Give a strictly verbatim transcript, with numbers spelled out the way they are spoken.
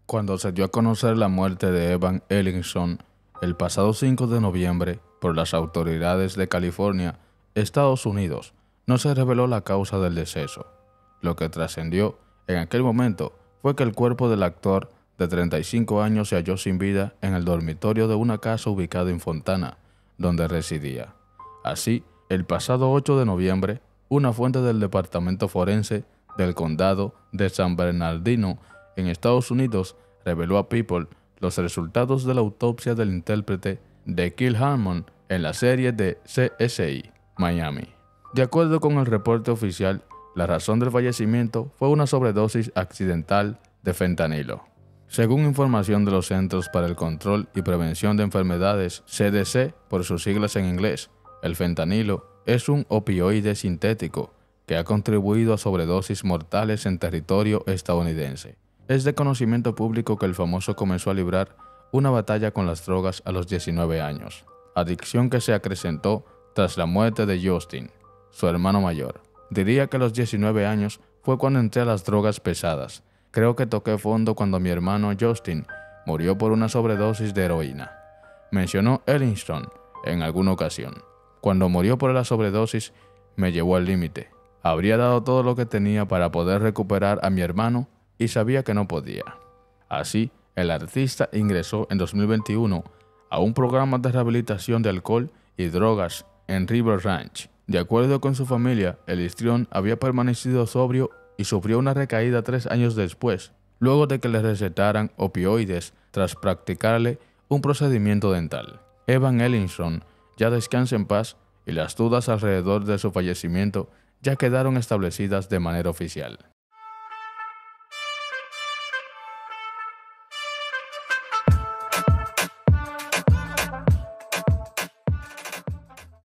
Cuando se dio a conocer la muerte de Evan Ellingson el pasado cinco de noviembre por las autoridades de California, Estados Unidos, no se reveló la causa del deceso. Lo que trascendió en aquel momento fue que el cuerpo del actor de treinta y cinco años se halló sin vida en el dormitorio de una casa ubicada en Fontana, donde residía. Así, el pasado ocho de noviembre, una fuente del Departamento Forense del Condado de San Bernardino en Estados Unidos reveló a People los resultados de la autopsia del intérprete de Kill Harmon en la serie de C S I Miami. De acuerdo con el reporte oficial, la razón del fallecimiento fue una sobredosis accidental de fentanilo. Según información de los Centros para el Control y Prevención de Enfermedades, C D C por sus siglas en inglés, el fentanilo es un opioide sintético que ha contribuido a sobredosis mortales en territorio estadounidense. Es de conocimiento público que el famoso comenzó a librar una batalla con las drogas a los diecinueve años, adicción que se acrecentó tras la muerte de Justin, su hermano mayor. Diría que a los diecinueve años fue cuando entré a las drogas pesadas. Creo que toqué fondo cuando mi hermano Justin murió por una sobredosis de heroína, mencionó Ellingson en alguna ocasión. Cuando murió por la sobredosis, me llevó al límite. Habría dado todo lo que tenía para poder recuperar a mi hermano y sabía que no podía. Así, el artista ingresó en dos mil veintiuno a un programa de rehabilitación de alcohol y drogas en River Ranch. De acuerdo con su familia, el histrión había permanecido sobrio y sufrió una recaída tres años después, luego de que le recetaran opioides tras practicarle un procedimiento dental. Evan Ellingson ya descansa en paz y las dudas alrededor de su fallecimiento ya quedaron establecidas de manera oficial.